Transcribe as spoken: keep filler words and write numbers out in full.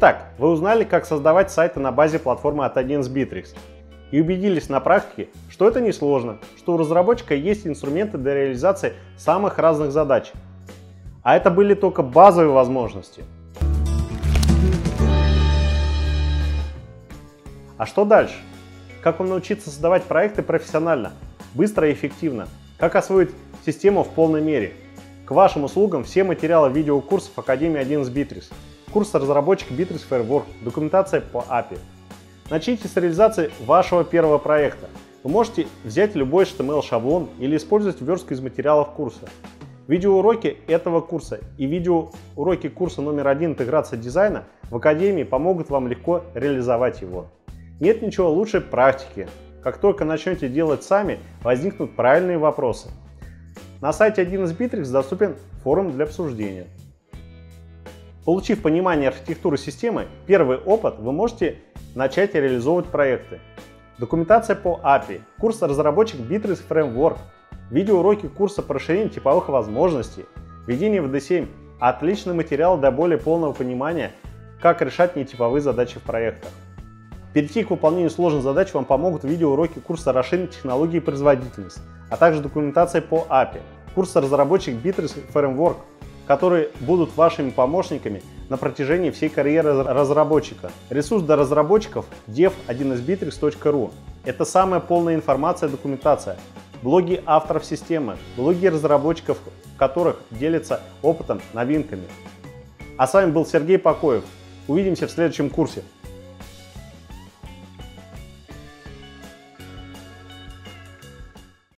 Итак, вы узнали, как создавать сайты на базе платформы от один эс Bittrex и убедились на практике, что это несложно, что у разработчика есть инструменты для реализации самых разных задач. А это были только базовые возможности. А что дальше? Как вам научиться создавать проекты профессионально, быстро и эффективно? Как освоить систему в полной мере? К вашим услугам все материалы видеокурсов Академии один эс Bittrex, курс разработчик Bittrex Framework, документация по эй пи ай. Начните с реализации вашего первого проекта. Вы можете взять любой эйч ти эм эль-шаблон или использовать верстку из материалов курса. Видеоуроки этого курса и видеоуроки курса номер один интеграция дизайна в Академии помогут вам легко реализовать его. Нет ничего лучше практики. Как только начнете делать сами, возникнут правильные вопросы. На сайте один эс Bittrex доступен форум для обсуждения. Получив понимание архитектуры системы, первый опыт, вы можете начать реализовывать проекты. Документация по эй пи ай, курс разработчик Bittrex Framework, видеоуроки курса по расширению типовых возможностей, введение в ди семь – отличный материал для более полного понимания, как решать нетиповые задачи в проектах. Перейти к выполнению сложных задач вам помогут видеоуроки курса расширения технологий и производительность, а также документация по эй пи ай, курс разработчик Bittrex Framework, которые будут вашими помощниками на протяжении всей карьеры разработчика. Ресурс для разработчиков dev один эс bittrex точка ру. Это самая полная информация и документация. Блоги авторов системы, блоги разработчиков, в которых делятся опытом, новинками. А с вами был Сергей Покоев. Увидимся в следующем курсе.